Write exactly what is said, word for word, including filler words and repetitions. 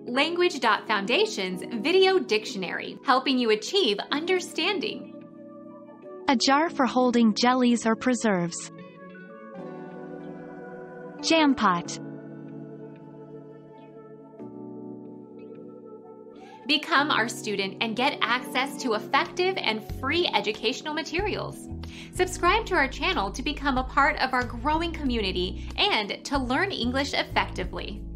Language Foundation's Video Dictionary, helping you achieve understanding. A jar for holding jellies or preserves. Jam pot. Become our student and get access to effective and free educational materials. Subscribe to our channel to become a part of our growing community and to learn English effectively.